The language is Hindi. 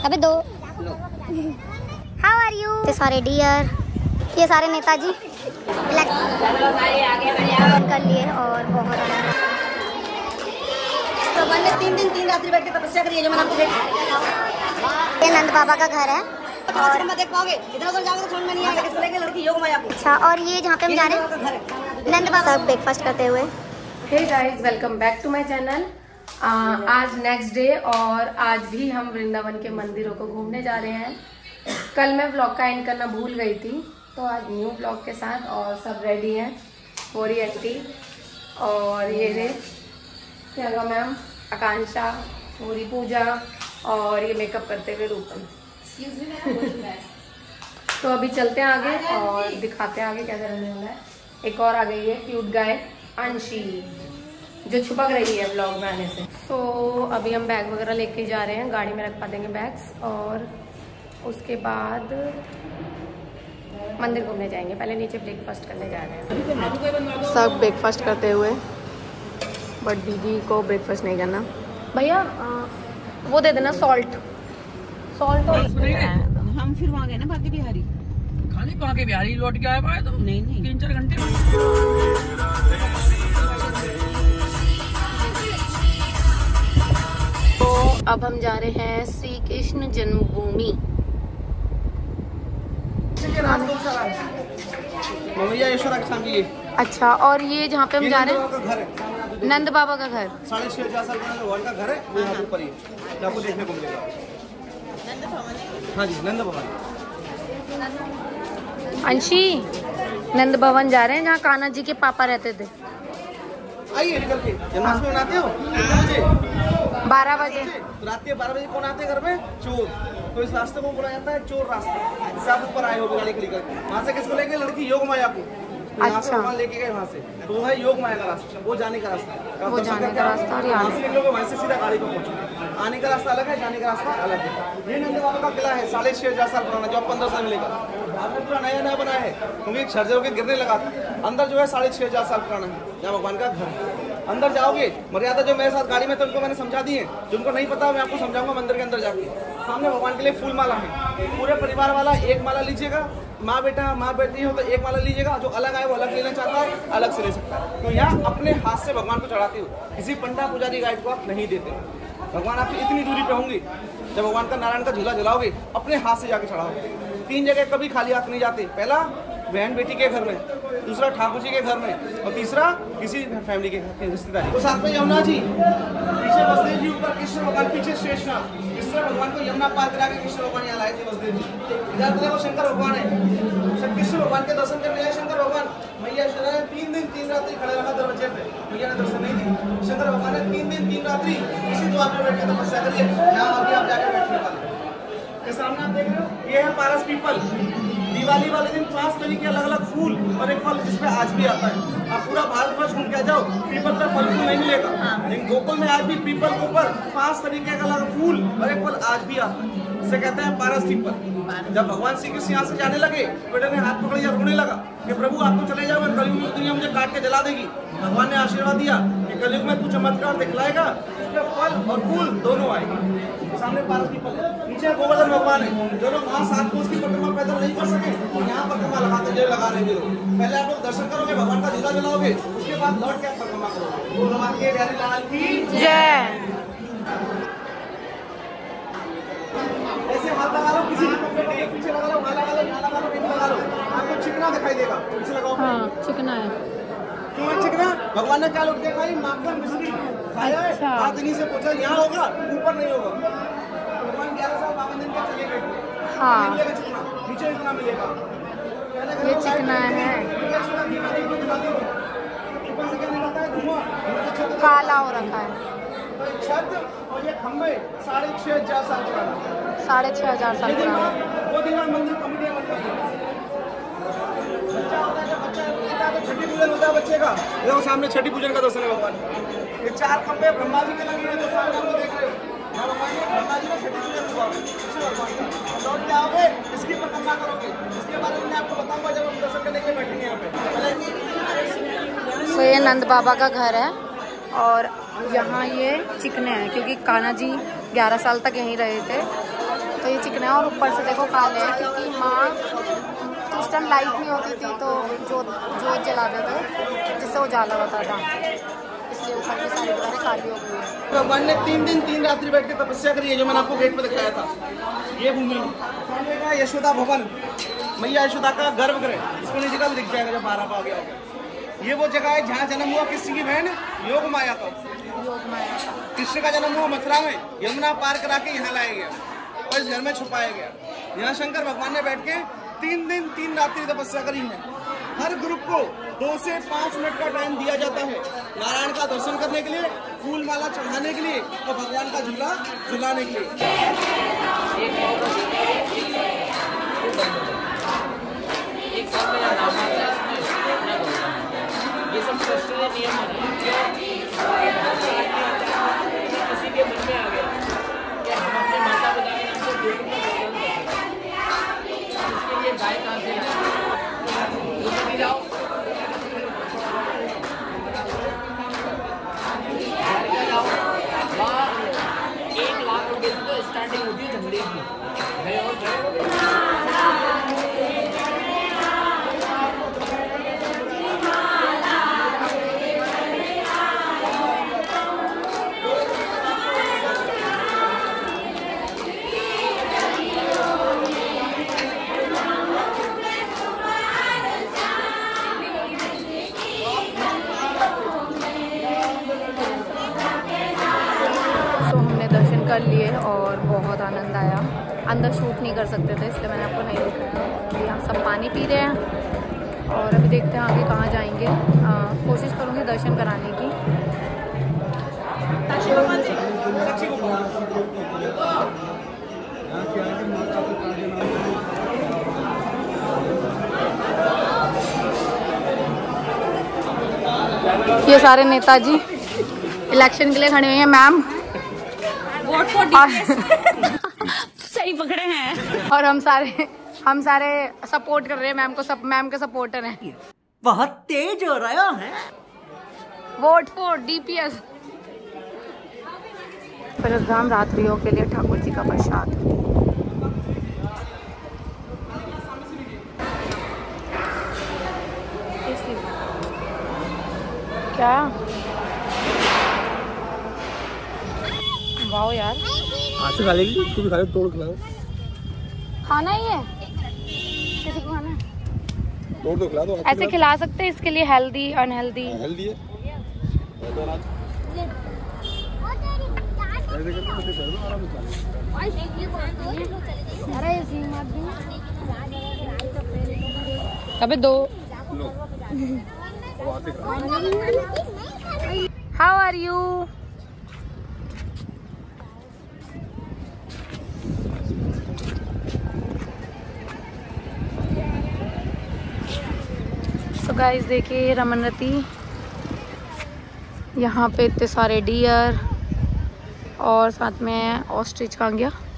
अबे दो। How are you? ये सारे डियर, ये सारे नेताजी कर लिए और बहुत भगवान ने 3 दिन 3 रात्रि बैठ के तपस्या करी है जो मैंने आपको देखा। ये नंद बाबा का घर है और मैं देख पाओगे इधर उधर जाओगे तो समझ में नहीं आएगा किसको लेके लड़की योग माया को। अच्छा, और ये जहाँ पे हम जा रहे हैं नंद बाबा ब्रेकफास्ट करते हुए। Hey guys, welcome back to my channel. आज नेक्स्ट डे और आज भी हम वृंदावन के मंदिरों को घूमने जा रहे हैं। कल मैं व्लॉग का एंड करना भूल गई थी, तो आज न्यू व्लॉग के साथ और सब रेडी हैं। होरी आंटी और ये रे प्रियंका मैम, आकांक्षा, होरी पूजा और ये मेकअप करते हुए रूपम। तो अभी चलते हैं आगे और दिखाते हैं आगे कैसा रहने वाला है। एक और आ गई है क्यूट गाय अंशी जो छुपक रही है व्लॉग में आने से। तो अभी हम बैग वगैरह लेके जा रहे हैं, गाड़ी में रखवा देंगे बैग्स और उसके बाद मंदिर घूमने जाएंगे। पहले नीचे ब्रेकफास्ट करने जा रहे हैं। सब ब्रेकफास्ट करते हुए, बट दीदी को ब्रेकफास्ट नहीं करना। भैया वो दे देना सॉल्ट और हम फिर वहाँ गए ना बाकी बिहारी खाली बाकी बिहारी लौट के आए पाए तो नहीं 3-4 घंटे। तो अब हम जा रहे हैं श्री कृष्ण जन्मभूमि। अच्छा, और ये जहाँ पे हम जा रहे हैं नंद बाबा का घर, 6,500 साल पुराना का घर है, वो यहाँ ऊपर ही आपको देखने को मिलेगा। हाँ जी, नंद भवन। अंशी नंद भवन जा रहे हैं जहाँ कान्हा जी के पापा रहते थे। आइए निकल के। जन्माष्टमी मनाते हो? 12 बजे। रात के 12 बजे कौन आते हैं घर में? चोर। तो इस रास्ते को बोला जाता है चोर रास्ता। इससे आप ऊपर आए हो गाड़ी खड़ी करके। वहाँ से किसको लेंगे? लड़की योग माया को। अच्छा, वहाँ लेके गए वहाँ से। तो वो है योग माया का रास्ता, वो जाने का रास्ता। वो जाने का रास्ता और यहाँ से निकलोगे वहाँ से सीधा गाड़ी को पहुँचोगे। आने का रास्ता अलग है, जाने का रास्ता अलग है। ये नंद बाबा का किला है, 6,500 साल पुराना, जो 15 साल मिलेगा। आपने पूरा नया नया बनाया है क्योंकि एक छर्जर होकर गिरने लगा था। अंदर जो है 6,500 साल पुराना है, जहाँ भगवान का घर है। अंदर जाओगे, मर्यादा जो मेरे साथ गाड़ी में तो उनको मैंने समझा दी है। जिनको नहीं पता मैं आपको समझाऊंगा मंदिर के अंदर जाके। सामने भगवान के लिए फूल माला है, पूरे परिवार वाला एक माला लीजिएगा। माँ बेटी हो तो एक माला लीजिएगा। जो अलग आए वो अलग लेना चाहता है, अलग से ले सकता है। तो यहाँ अपने हाथ से भगवान को चढ़ाते हो, किसी पंडा पुजारी गाइड को आप नहीं देते। भगवान आपकी इतनी दूरी पे होंगे, जब भगवान का नारायण का झूला जलाओगे अपने हाथ से जाके चढ़ाओगे। 3 जगह कभी खाली हाथ नहीं जाते। पहला बहन बेटी के घर में, दूसरा ठाकुर जी के घर में और तीसरा किसी फैमिली के रिश्तेदारी। तो साथ में यमुना जी, पीछे वसुदेव जी, ऊपर कृष्ण भगवान, पीछे शेषनाग। कृष्ण भगवान को यमुना पार करा के कृष्ण भगवान यहाँ लाए थे वसुदेव जी। इधर देखो शंकर भगवान है, कृष्ण भगवान के दर्शन करने आए शंकर भगवान। मैया शंकर ने 3 दिन 3 रात्रि खड़े रखा दरवाजे पे, मैया ने दर्शन नहीं दी। शंकर भगवान ने 3 दिन 3 रात्रि इसी द्वार पर बैठ के तपस्या करी है। यहाँ अभी आप जाकर बैठने वाले के सामने आप देख रहे हो, ये है पारस पीपल। दिवाली वाले दिन 5 तरीके अलग अलग फूल और एक फल जिसपे आज भी आता है। आप पूरा भारतवर्ष घूम के आ जाओ, पीपल पर फल फूल नहीं मिलेगा, लेकिन गोकुल में आज भी पीपल के ऊपर 5 तरीके का अलग फूल और एक फल आज भी आता है। इसे कहते हैं पारस पीपल। जब भगवान श्री कृष्ण यहाँ से जाने लगे, बेटे ने हाथ पकड़ लिया, रोने लगा कि प्रभु आप तो चले जाओ, कलयुग में दुनिया मुझे काट के जला देगी। भगवान ने आशीर्वाद दिया कि कलयुग में तू चमत्कार दिखलाएगा, फल और फूल दोनों आएंगे। सामने पारस पीपल है, नीचे गोवर्धन भगवान है। जो लोग वहाँ 7 कोस की परिक्रमा पैदल नहीं कर सके, यहाँ परिक्रमा लगाते जो लगा रहे लोग। पहले आप लोग दर्शन करोगे, भगवान का झूला जलाओगे, उसके बाद लौट के आप परिक्रमा करोगे। भगवान के प्यारे लाल की जय। ऐसे हाथ लगा लो, किसी पीछे लगा लो, वहाँ लगा लो, यहाँ लगा लो, कहीं लगा लो। आपको चिकना दिखाई देगा, पीछे लगाओ। हाँ, चिकना है। क्यों है चिकना? भगवान ने क्या लौट के खाई? माखन मिश्री खाया है। हाथ इन्हीं से पूछा, यहाँ होगा, ऊपर नहीं होगा। भगवान 11 साल 52 दिन के चले गए। हाँ, चिकना नीचे इतना मिलेगा। ये चिकना है, ऊपर से क्या निकलता है? धुआं, काला हो रखा है। छत और ये खम्भे 6,500 साल पुराना, 6,500 साल पुराना। वो दिन मंदिर कमिटी बच्चा होता है, जब बच्चा तो छठी पूजन होता है बच्चे का। देखो सामने छठी पूजन का दर्शन है भगवान। ये 4 खम्भे ब्रह्मा जी के लगे हैं, जो सामने आप देख रहे हो। ब्रह्मा जी का छठी पूजन हुआ लौट के आओगे, इसकी परिक्रमा करोगे। इसके बारे में मैं आपको बताऊंगा जब हम दर्शन करने के बैठेंगे यहाँ पे। तो ये नंद बाबा का घर है और यहाँ ये चिकने हैं क्योंकि कान्हा जी 11 साल तक यहीं रहे थे। तो ये चिकना है और ऊपर से देखो काले हैं, क्योंकि माँ तो उस टाइम लाइट नहीं होती थी तो जोत जलाते थे जिससे उजाला होता था, इसलिए ऊपर की सारी दीवारें काली हो गई है। भगवान ने 3 दिन 3 रात्रि बैठ के तपस्या करी है, जो मैंने आपको गेट पे दिखाया था। ये भूमि यशोदा भवन, मैया यशोदा का गर्भगृह, इसको नहीं जगह भी दिख जाएगा जब 12 पा गया होगा। ये वो जगह है जहाँ जन्म हुआ किसी की बहन योग माया का। कृष्ण का जन्म हुआ मथुरा में, यमुना पार करा के यहाँ लाया गया और इस घर में छुपाया गया। यहाँ शंकर भगवान ने बैठ के 3 दिन 3 रात्रि तपस्या करी है। हर ग्रुप को 2 से 5 मिनट का टाइम दिया जाता है नारायण का दर्शन करने के लिए, फूल माला चढ़ाने के लिए और भगवान का झूला झुलाने के लिए। एक साल का नाम आता है इसमें, ये सब शास्त्रीय नियम किसी के मन में आ गया कि हम अपने माता पिता के नाम से गोकुल का भजन करें, इसके लिए गाय कहाँ से लाए जाओ वहाँ 1 लाख रुपये तो स्टार्टिंग होती है झंडे की। कर लिए और बहुत आनंद आया। अंदर शूट नहीं कर सकते थे इसलिए मैंने आपको नहीं दिखाया। यहाँ सब पानी पी रहे हैं और अभी देखते हैं आगे कहाँ जाएंगे। कोशिश करूँगी दर्शन कराने की। ये सारे नेताजी इलेक्शन के लिए खड़े हुए हैं। मैम वोट फॉर डीपीएस सही पकड़े हैं। और हम सारे सपोर्ट कर रहे हैं मैम को। सब मैम के सपोर्टर हैं। बहुत तेज हो रहा है। Vote for DPS. परशुराम रात्रियों के लिए ठाकुर जी का प्रसाद। क्या वाओ यार, आज खा लेगी, तू भी खा ले, तोड़ खिलाओ। खाना ही है, किसी को खाना है तोड़ तो खिला दो। ऐसे खिला सकते हैं, इसके लिए हेल्दी अनहेल्दी। हेल्दी है। अबे दो। How are you? तो गाइस देखिए रमनरती, यहाँ पे इतने सारे डियर और साथ में ऑस्ट्रिच कहाँ गया।